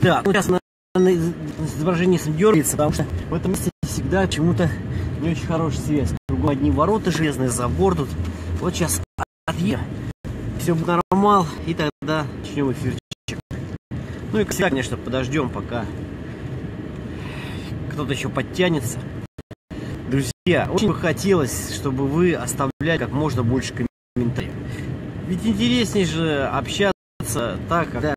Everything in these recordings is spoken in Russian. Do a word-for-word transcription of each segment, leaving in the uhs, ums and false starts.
Да, ну, сейчас на, на изображении дергается, потому что в этом месте всегда почему-то не очень хорошая связь. Кругом одни ворота железные, забор тут. Вот сейчас отъедем, все будет нормал, и тогда начнем эфирчик. Ну и, всегда, конечно, подождем, пока кто-то еще подтянется. Друзья, очень бы хотелось, чтобы вы оставляли как можно больше комментариев. Ведь интереснее же общаться так, когда,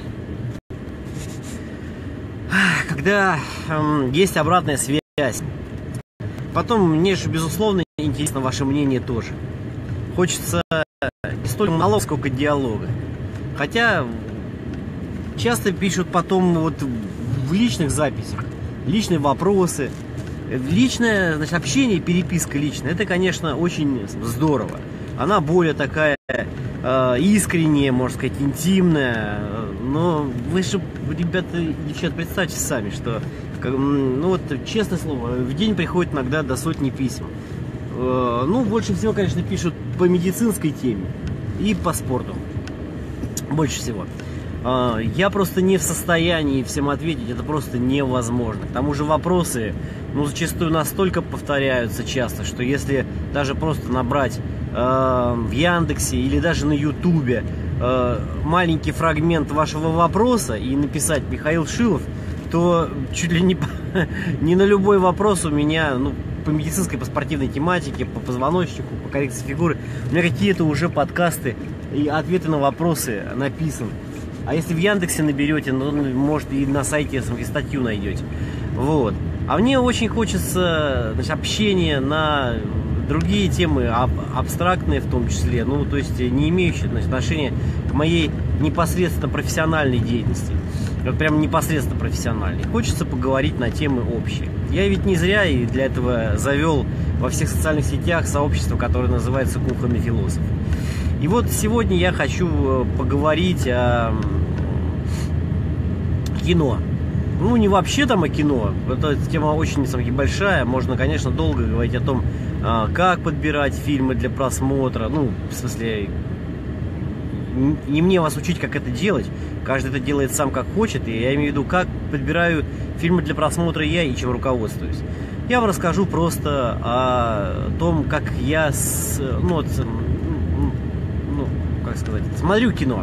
когда эм, есть обратная связь. Потом мне же, безусловно, интересно ваше мнение тоже. Хочется не столько монолога, сколько диалога. Хотя часто пишут потом вот в личных записях, личные вопросы. Личное, значит, общение, переписка личная, это, конечно, очень здорово. Она более такая э, искренняя, можно сказать, интимная. Но вы же, ребята и девчата, представьте сами, что, ну вот, честное слово, в день приходит иногда до сотни писем. Э, ну, больше всего, конечно, пишут по медицинской теме и по спорту. Больше всего. Я просто не в состоянии всем ответить, это просто невозможно. К тому же вопросы, ну, зачастую настолько повторяются часто, что если даже просто набрать э, в Яндексе или даже на Ютубе э, маленький фрагмент вашего вопроса и написать «Михаил Шилов», то чуть ли не, не на любой вопрос у меня, ну, по медицинской, по спортивной тематике, по позвоночнику, по коррекции фигуры, у меня какие-то уже подкасты и ответы на вопросы написаны. А если в Яндексе наберете, ну, может, и на сайте и статью найдете. Вот. А мне очень хочется, значит, общения на другие темы, аб абстрактные в том числе, ну, то есть не имеющие, значит, отношения к моей непосредственно профессиональной деятельности. Вот прям непосредственно профессиональной. Хочется поговорить на темы общие. Я ведь не зря и для этого завел во всех социальных сетях сообщество, которое называется «Кухонный философ». И вот сегодня я хочу поговорить о кино. Ну, не вообще там о кино. Эта тема очень большая. Можно, конечно, долго говорить о том, как подбирать фильмы для просмотра. Ну, в смысле, не мне вас учить, как это делать. Каждый это делает сам, как хочет. И я имею в виду, как подбираю фильмы для просмотра я и чем руководствуюсь. Я вам расскажу просто о том, как я... С, ну, вот, как сказать, смотрю кино.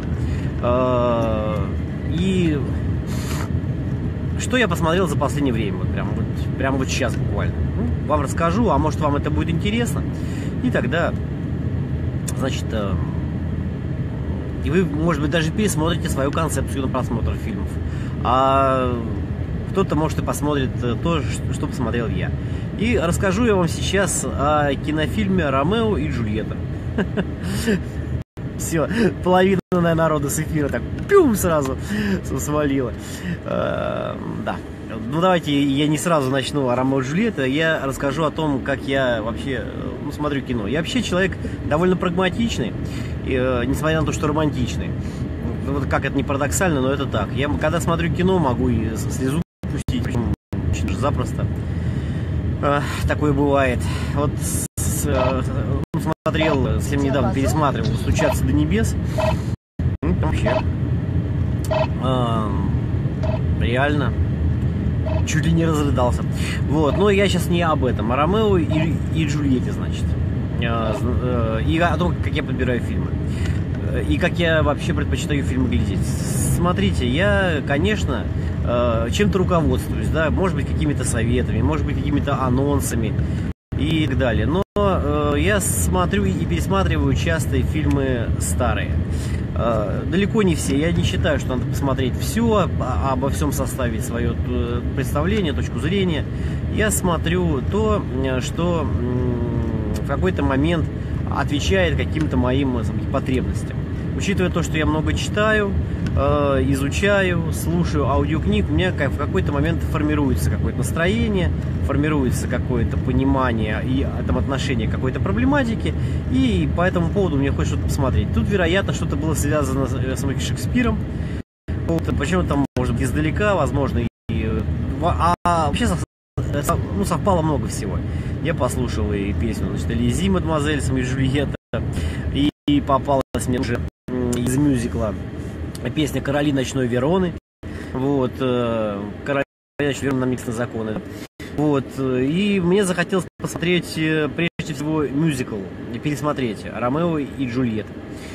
И что я посмотрел за последнее время, вот прямо вот, прямо вот сейчас буквально. Ну, вам расскажу, а может, вам это будет интересно. И тогда, значит, и вы, может быть, даже пересмотрите свою концепцию на просмотр фильмов. А кто-то, может, и посмотрит то, что посмотрел я. И расскажу я вам сейчас о кинофильме «Ромео и Джульетта». Все, половина, наверное, народа с эфира так пюм сразу свалила. Э, да. Ну, давайте я не сразу начну о «Ромео и Джульетте», я расскажу о том, как я вообще, ну, смотрю кино. Я вообще человек довольно прагматичный, и, э, несмотря на то, что романтичный. Вот как это не парадоксально, но это так. Я когда смотрю кино, могу и слезу пустить, причем очень запросто. Э, такое бывает. Вот э, смотрел, совсем недавно пересматривал «Стучаться до небес». Ну, там вообще э, реально чуть ли не разрыдался. Вот, но я сейчас не об этом, о Ромео и, и Джульетте, значит. Э, э, и о том, как я подбираю фильмы. И как я вообще предпочитаю фильмы глядеть. Смотрите, я, конечно, э, чем-то руководствуюсь, да, может быть, какими-то советами, может быть, какими-то анонсами и так далее. Но э, я смотрю и пересматриваю часто фильмы старые. Э, далеко не все. Я не считаю, что надо посмотреть все, а, обо всем составить свое представление, точку зрения. Я смотрю то, что э, в какой-то момент отвечает каким-то моим потребностям. Учитывая то, что я много читаю, э, изучаю, слушаю аудиокниг, у меня как, в какой-то момент формируется какое-то настроение, формируется какое-то понимание и там, отношение к какой-то проблематике, и по этому поводу мне хочется что-то посмотреть. Тут, вероятно, что-то было связано с, с Шекспиром, вот, почему там, может быть, издалека, возможно, и, а, а вообще ну, совпало много всего. Я послушал и песню, значит, «Элизи, мадемуазель, и Джульетта», и, и попалась мне уже из мюзикла песня «Короли ночной Вероны». Вот, королева вернула нам на законы. Вот, и мне захотелось посмотреть, прежде всего, мюзикл, пересмотреть «Ромео и Джульетта».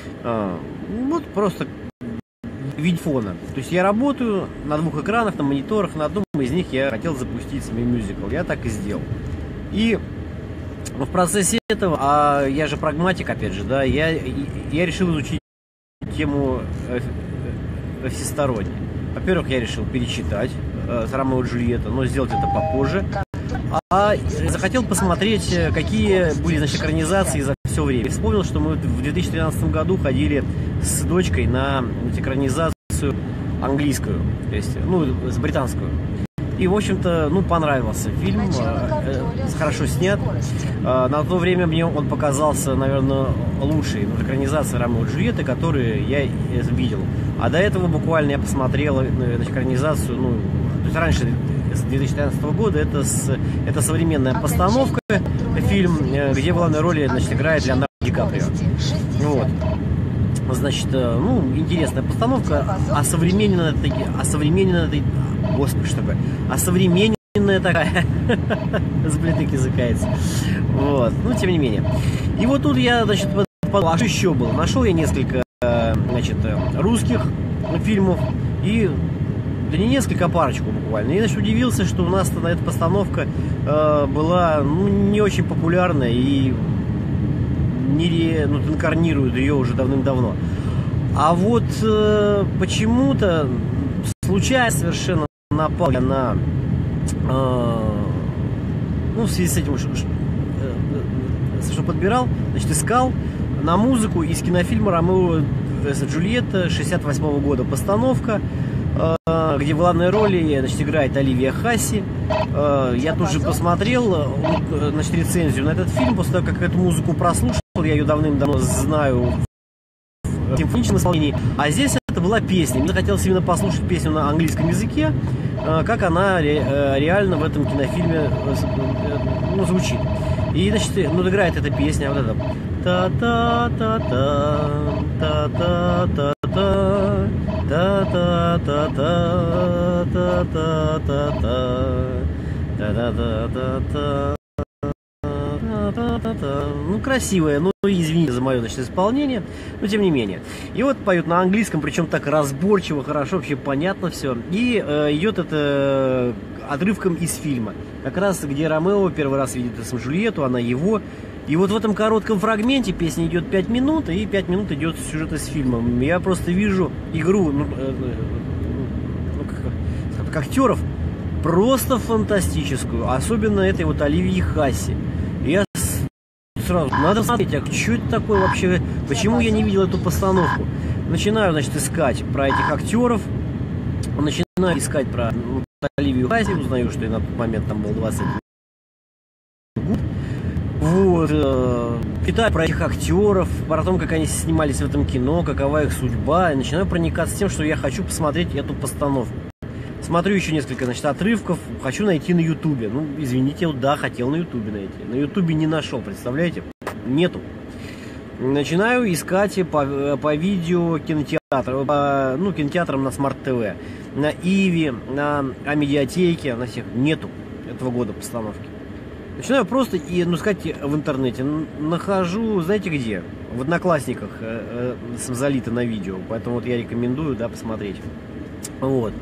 Вот просто вид фона. То есть я работаю на двух экранах, на мониторах, на одном из них я хотел запустить себе мюзикл. Я так и сделал. И в процессе этого, а я же прагматик, опять же, да, я, я решил изучить тему всесторонне. Во-первых, я решил перечитать э, «Ромео и Джульетта», но сделать это попозже. А захотел посмотреть, какие были, значит, экранизации за все время. И вспомнил, что мы в две тысячи тринадцатом году ходили с дочкой на экранизацию английскую, то есть, ну, с британскую. И, в общем-то, ну, понравился фильм, э, хорошо снят. Э, на то время мне он показался, наверное, лучшей ну, экранизацией «Ромео и Джульетты», которые я видел. А до этого буквально я посмотрел значит, экранизацию, ну, то есть раньше, с две тысячи тринадцатого года, это, с, это современная постановка, фильм, где в главной роли, значит, играет Леонардо Ди Каприо. Вот. Значит, ну, интересная постановка, а современная, а современная, господи, что такое, а современная такая, сблитык языкается. Вот, ну, тем не менее. И вот тут я, значит, подумал, а что еще было? Нашел я несколько, значит, русских фильмов и, да не несколько, а парочку буквально. И, значит, удивился, что у нас на эта постановка э, была, ну, не очень популярна и не, ну, инкарнируют ее уже давным-давно. А вот э, почему-то случайно совершенно напал я на, э, ну, в связи с этим, что, что подбирал, значит, искал на музыку из кинофильма «Ромео и Джульетта» шестьдесят восьмого года постановка, э, где в главной роли, значит, играет Оливия Хасси. Э, я тут же посмотрел, значит, рецензию на этот фильм, после того, как эту музыку прослушал, я ее давным-давно знаю в симфоническом исполнении, а здесь это была песня. Мне хотелось именно послушать песню на английском языке, как она реально в этом кинофильме, ну, звучит. И, значит, ну, играет эта песня, вот эта та-та-та-та, та-та-та-та, та-та-та-та, та-та-та-та, та-та-та-та. Ну, красивая, ну, извините за мое, значит, исполнение, но тем не менее. И вот поют на английском, причем так разборчиво, хорошо, вообще понятно все. И э, идет это отрывком из фильма. Как раз, где Ромео первый раз видит свою Джульетту, она его. И вот в этом коротком фрагменте песня идет пять минут, и пять минут идет сюжет из фильма. Я просто вижу игру, ну, э, ну, как, как актеров, просто фантастическую. Особенно этой вот Оливии Хасси. Я сразу, надо смотреть, а что это такое вообще, почему я не видел эту постановку. Начинаю, значит, искать про этих актеров, начинаю искать про ну, Оливию Хасси, узнаю, что и на тот момент там было двадцать год. Вот, э, читаю про этих актеров, про то, как они снимались в этом кино, какова их судьба, и начинаю проникаться тем, что я хочу посмотреть эту постановку. Смотрю еще несколько, значит, отрывков, хочу найти на ютубе. Ну, извините, вот, да, хотел на ютубе найти. На ютубе не нашел, представляете? Нету. Начинаю искать по, по видео кинотеатрам, по, ну, кинотеатрам на Смарт ТВ, на Иви, на Амедиатеке, на всех. Нету этого года постановки. Начинаю просто, и, ну, искать в интернете. Нахожу, знаете где? В Одноклассниках э, э, залито на видео, поэтому вот я рекомендую, да, посмотреть. Вот.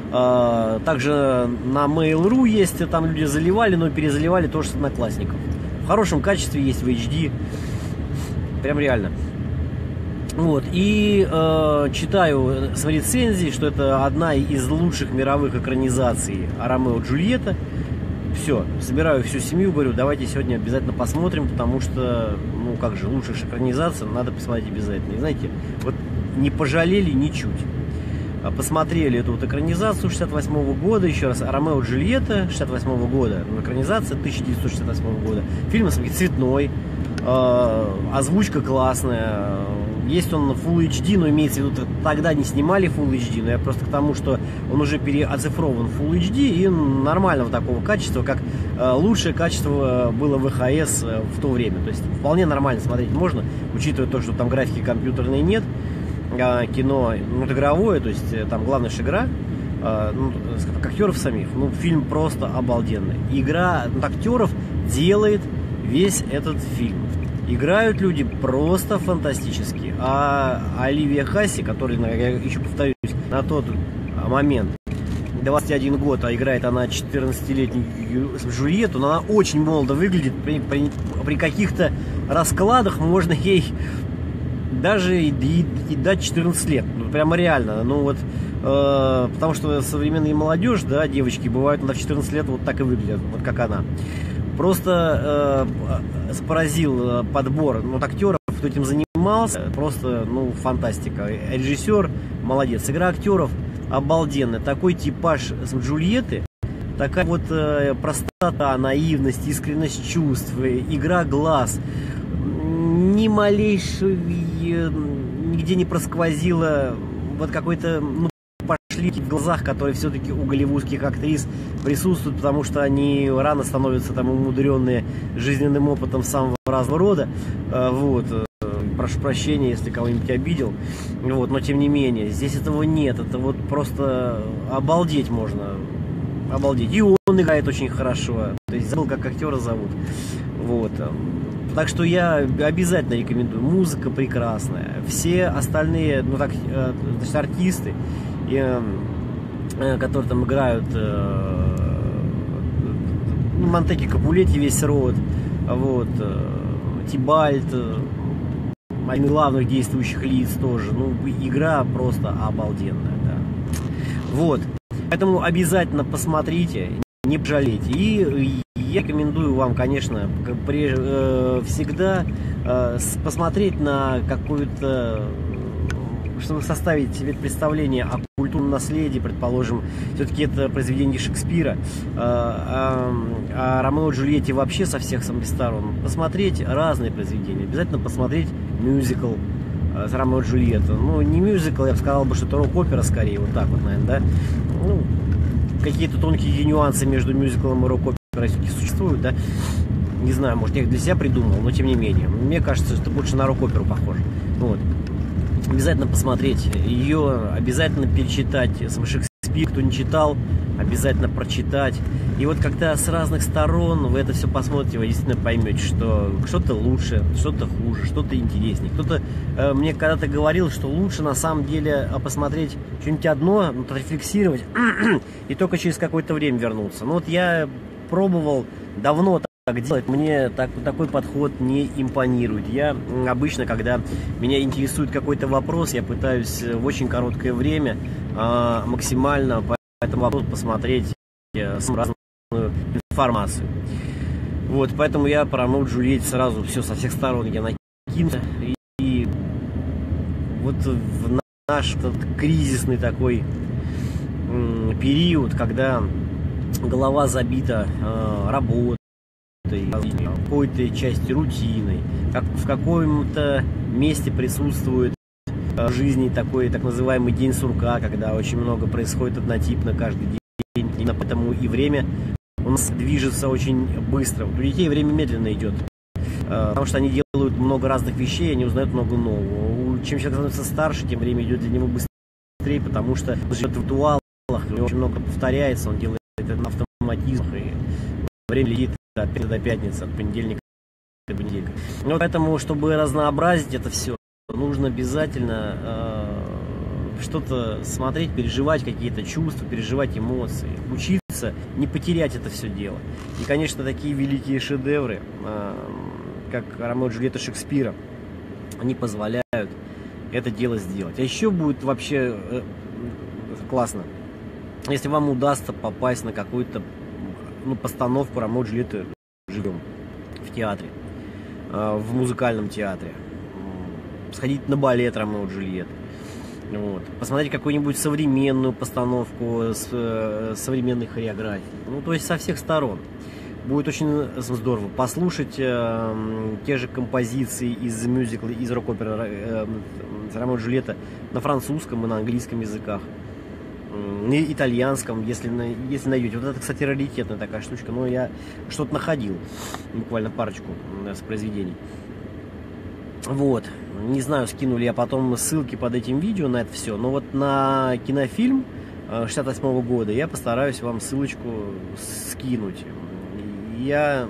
Также на Mail.ru есть, там люди заливали, но перезаливали тоже с Одноклассников. В хорошем качестве есть в эйч ди. Прям реально. Вот. И э, читаю с рецензий, что это одна из лучших мировых экранизаций «Ромео и Джульетта». Все, собираю всю семью, говорю, давайте сегодня обязательно посмотрим, потому что, ну как же, лучшая экранизация, надо посмотреть обязательно. И знаете, вот не пожалели ничуть. Посмотрели эту вот экранизацию шестьдесят восьмого года, еще раз, «Ромео и Джульетта» шестьдесят восьмого года, экранизация тысяча девятьсот шестьдесят восьмого года. Фильм цветной, э, озвучка классная, есть он на Full эйч ди, но имеется в виду, тогда не снимали Full эйч ди, но я просто к тому, что он уже переоцифрован в Full эйч ди и нормального такого качества, как э, лучшее качество было вэ ха эс в то время. То есть вполне нормально смотреть можно, учитывая то, что там графики компьютерной нет. Кино, ну, игровое, то есть там главная же игра, ну, как актеров самих, ну, фильм просто обалденный. Игра актеров делает весь этот фильм. Играют люди просто фантастически. А Оливия Хасси, который, я еще повторюсь, на тот момент двадцать один год, а играет она четырнадцатилетнюю Джульетту, но она очень молодо выглядит. При, при, при каких-то раскладах можно ей даже и, и, и дать четырнадцать лет. Ну, прямо реально. Ну вот, э, потому что современная молодежь, да, девочки, бывают на четырнадцать лет вот так и выглядят, вот как она. Просто э, поразил подбор вот, актеров, кто этим занимался. Просто, ну, фантастика. Режиссер молодец. Игра актеров обалденная. Такой типаж Джульетты, такая вот э, простота, наивность, искренность чувств, игра глаз. Ни малейшей, нигде не просквозило вот какой-то, ну, пошли в глазах, которые все-таки у голливудских актрис присутствуют, потому что они рано становятся там умудренные жизненным опытом самого разного рода. Вот. Прошу прощения, если кого-нибудь обидел. Вот. Но тем не менее, здесь этого нет. Это вот просто обалдеть можно. Обалдеть. И он играет очень хорошо. То есть забыл, как актера зовут. Вот. Так что я обязательно рекомендую. Музыка прекрасная. Все остальные, ну так, значит, артисты, которые там играют, Монтеки Капулетти, весь род, вот, Тибальт, один из главных действующих лиц тоже. Ну, игра просто обалденная, да. Вот. Поэтому обязательно посмотрите, не пожалейте. И я рекомендую вам, конечно, всегда посмотреть на какую-то, чтобы составить себе представление о культурном наследии, предположим, все-таки это произведение Шекспира, о, о Ромео и Джульетте вообще со всех самых сторон. Посмотреть разные произведения, обязательно посмотреть мюзикл с Ромео и Джульеттой. Ну, не мюзикл, я бы сказал, что это рок-опера скорее, вот так вот, наверное, да. Ну, какие-то тонкие нюансы между мюзиклом и рок-оперой существуют, да. Не знаю, может, я их для себя придумал, но тем не менее. Мне кажется, что больше на рок-оперу похоже. Вот. Обязательно посмотреть ее, обязательно перечитать Шекспир, кто не читал, обязательно прочитать. И вот когда с разных сторон вы это все посмотрите, вы действительно поймете, что что-то лучше, что-то хуже, что-то интереснее. Кто-то э, мне когда-то говорил, что лучше на самом деле посмотреть что-нибудь одно, ну, рефлексировать и только через какое-то время вернуться. Ну вот я пробовал давно так делать, мне так, такой подход не импонирует. Я обычно, когда меня интересует какой-то вопрос, я пытаюсь в очень короткое время э, максимально по этому вопросу посмотреть э, разную информацию. Вот, поэтому я про Ромео и Джульетту сразу все со всех сторон я накинулся. И, и вот в наш этот кризисный такой э, период, когда голова забита э, работой, какой-то части рутиной, как в каком-то месте присутствует в жизни такой так называемый день сурка, когда очень много происходит однотипно каждый день, и поэтому и время у нас движется очень быстро. У детей время медленно идет, потому что они делают много разных вещей, они узнают много нового. Чем человек становится старше, тем время идет для него быстрее, потому что он живет в ритуалах, очень много повторяется, он делает это на автоматизмах, и время летит от пятницы до пятницы, от понедельника до понедельника. Но поэтому, чтобы разнообразить это все, нужно обязательно э, что-то смотреть, переживать какие-то чувства, переживать эмоции, учиться не потерять это все дело. И, конечно, такие великие шедевры, э, как Ромео и Джульетта Шекспира, они позволяют это дело сделать. А еще будет вообще э, классно, если вам удастся попасть на какую-то, ну, постановку Ромео и Джульетты живем в театре, э, в музыкальном театре, сходить на балет Ромео и Джульетты, вот, посмотреть какую-нибудь современную постановку с э, современной хореографией, ну, то есть со всех сторон. Будет очень здорово послушать э, те же композиции из мюзикла, из рок-оперы э, Ромео и Джульетта на французском и на английском языках. На итальянском, если, если найдете. Вот это, кстати, раритетная такая штучка, но я что-то находил, буквально парочку с произведений. Вот, не знаю, скину ли я потом ссылки под этим видео на это все, но вот на кинофильм шестьдесят восьмого года. Я постараюсь вам ссылочку скинуть. Я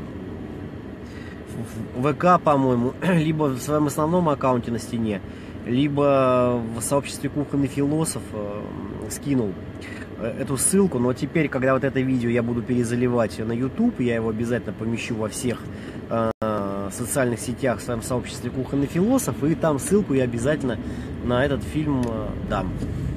в ВК, по-моему, либо в своем основном аккаунте на стене, либо в сообществе кухонный философ скинул эту ссылку. Но теперь, когда вот это видео я буду перезаливать на YouTube, я его обязательно помещу во всех э, социальных сетях в своем сообществе кухонный философ, и там ссылку я обязательно на этот фильм э, дам.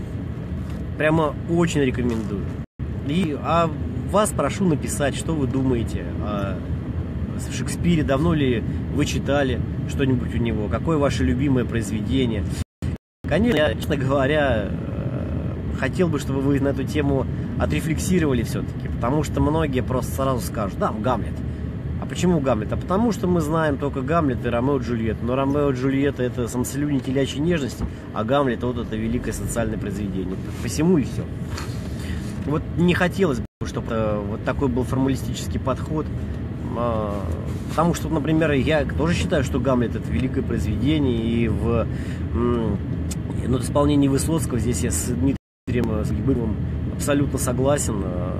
Прямо очень рекомендую. И а вас прошу написать, что вы думаете о Шекспире, давно ли вы читали что-нибудь у него, какое ваше любимое произведение. Конечно, я, честно говоря, хотел бы, чтобы вы на эту тему отрефлексировали все-таки, потому что многие просто сразу скажут: да, Гамлет. А почему Гамлет? А потому что мы знаем только Гамлет и Ромео и Джульетту. Но Ромео и Джульетта — это самоцелюнь телячьей нежности, а Гамлет — вот это великое социальное произведение. Посему и все. Вот не хотелось бы, чтобы вот такой был формалистический подход. Потому что, например, я тоже считаю, что Гамлет — это великое произведение, и в ну, исполнении Высоцкого здесь я с Дмитрием Сагибыровым абсолютно согласен,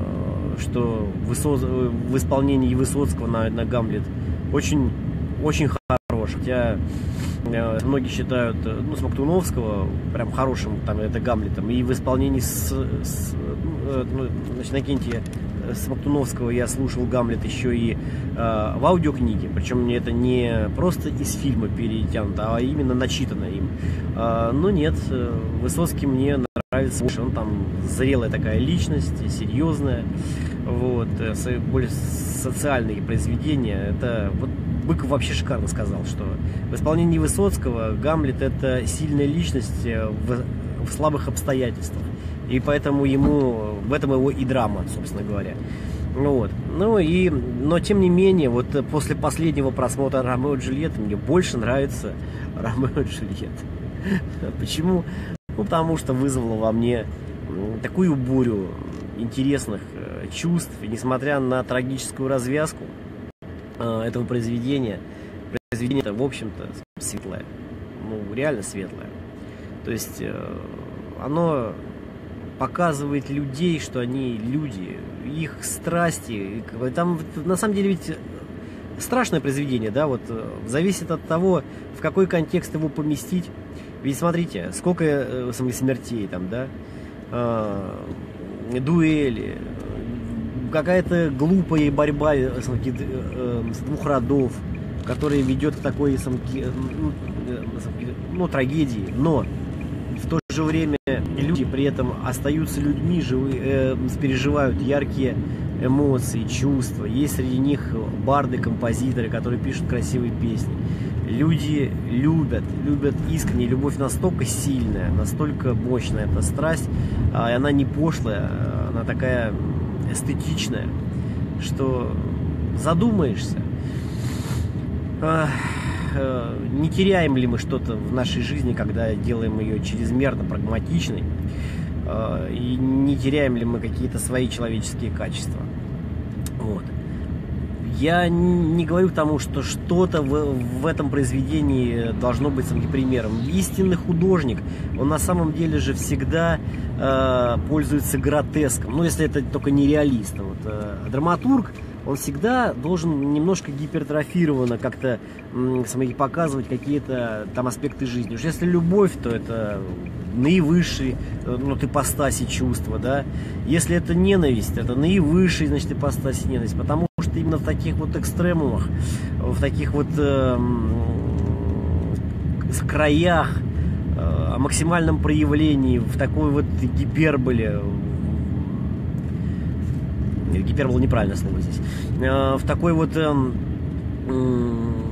что в исполнении Высоцкого на, на Гамлет очень, очень хорош. Хотя многие считают, ну, Смоктуновского прям хорошим там, это Гамлетом, и в исполнении с, с, ну, значит, Иннокентия Смоктуновского я слушал Гамлет еще и э, в аудиокниге, причем мне это не просто из фильма перетянуто, а именно начитано им. Э, но нет, Высоцкий мне нравится больше, он там зрелая такая личность, серьезная, вот, более социальные произведения. Это вот Быков вообще шикарно сказал, что в исполнении Высоцкого Гамлет — это сильная личность в, в слабых обстоятельствах. И поэтому ему, в этом его и драма, собственно говоря. Вот. Ну и, но тем не менее, вот после последнего просмотра Ромео и Джульетты мне больше нравится Ромео и Джульетта. Почему? Ну, потому что вызвало во мне такую бурю интересных чувств. И несмотря на трагическую развязку этого произведения, произведение-то, в общем-то, светлое. Ну, реально светлое. То есть оно показывает людей, что они люди, их страсти. Там, на самом деле, ведь страшное произведение, да, вот, зависит от того, в какой контекст его поместить. Ведь смотрите, сколько э, смертей там, да, э, дуэли, какая-то глупая борьба э, э, с двух родов, которая ведет к такой самки, э, ну, трагедии, но в то же время люди при этом остаются людьми, живы, э, переживают яркие эмоции, чувства. Есть среди них барды, композиторы, которые пишут красивые песни. Люди любят, любят искренне. Любовь настолько сильная, настолько мощная эта страсть, и она не пошлая, она такая эстетичная, что задумаешься, не теряем ли мы что-то в нашей жизни, когда делаем ее чрезмерно прагматичной, и не теряем ли мы какие-то свои человеческие качества. Вот. Я не говорю к тому, что что-то в, в этом произведении должно быть самим примером. Истинный художник, он на самом деле же всегда э, пользуется гротеском, ну, если это только не реалист. Вот, э, драматург, он всегда должен немножко гипертрофированно как-то м, показывать какие-то там аспекты жизни. Уж если любовь, то это наивысший, ну, ипостаси чувства, да. Если это ненависть, это наивысший, значит, ипостаси ненависть, потому что именно в таких вот экстремумах, в таких вот э, краях, э, о максимальном проявлении, в такой вот гиперболе, гипербола неправильное слово здесь, э, в такой вот э, э,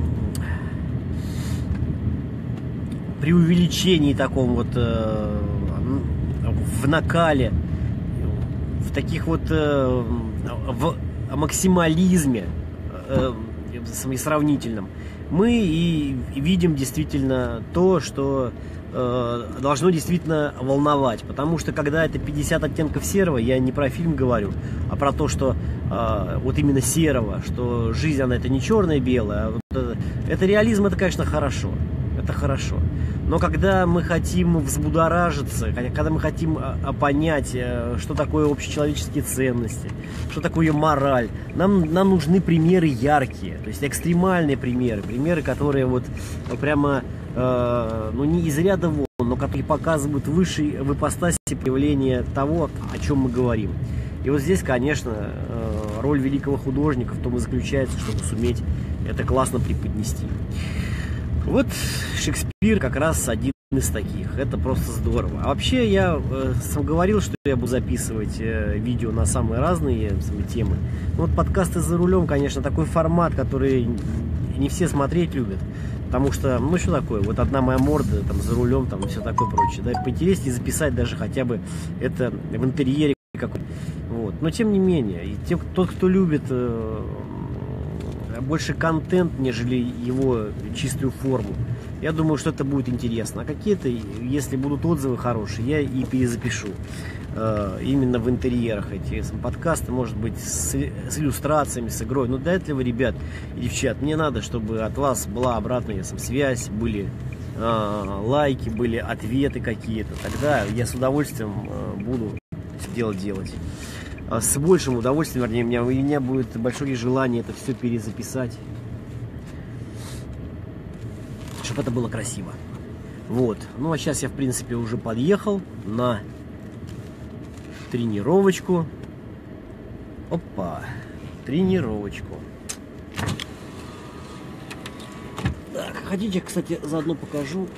преувеличении таком вот, э, в накале, в таких вот э, в максимализме э, сравнительном, мы и видим действительно то, что э, должно действительно волновать. Потому что когда это пятьдесят оттенков серого, я не про фильм говорю, а про то, что э, вот именно серого, что жизнь, она это не черное-белое, а вот это, это реализм, это, конечно, хорошо. это хорошо. Но когда мы хотим взбудоражиться, когда мы хотим понять, что такое общечеловеческие ценности, что такое мораль, нам, нам нужны примеры яркие, то есть экстремальные примеры, примеры, которые вот прямо, э, ну не из ряда вон, но которые показывают высший в ипостаси проявления того, о чем мы говорим. И вот здесь, конечно, роль великого художника в том и заключается, чтобы суметь это классно преподнести. Вот Шекспир как раз один из таких. Это просто здорово. А вообще я э, сам говорил, что я буду записывать э, видео на самые разные э, темы. Ну, вот подкасты за рулем, конечно, такой формат, который не все смотреть любят. Потому что, ну что такое, вот одна моя морда там за рулем, там и все такое прочее. Да, поинтереснее записать даже хотя бы это в интерьере какой-то. Вот. Но тем не менее, и тем, тот, кто любит э, больше контент, нежели его чистую форму, я думаю, что это будет интересно. А какие-то, если будут отзывы хорошие, я и перезапишу. Э, именно в интерьерах эти подкасты, может быть, с, с иллюстрациями, с игрой. Но для этого, ребят и девчат, мне надо, чтобы от вас была обратная связь, были э, лайки, были ответы какие-то. Тогда я с удовольствием э, буду все дело делать. С большим удовольствием, вернее, у меня, у меня будет большое желание это все перезаписать, чтобы это было красиво. Вот. Ну, а сейчас я, в принципе, уже подъехал на тренировочку. Опа. Тренировочку. Так, хотите, кстати, заодно покажу,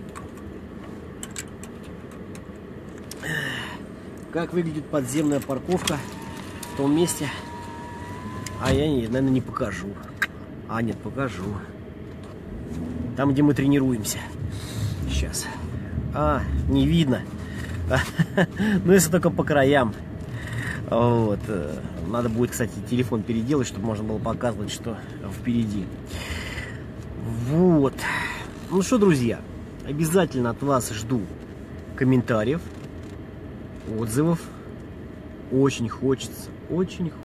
как выглядит подземная парковка в том месте. А я, наверное, не покажу. А, нет, покажу. Там, где мы тренируемся. Сейчас. А, не видно. Ну, если только по краям. Вот. Надо будет, кстати, телефон переделать, чтобы можно было показывать, что впереди. Вот. Ну что, друзья, обязательно от вас жду комментариев, отзывов. Очень хочется, очень хочется.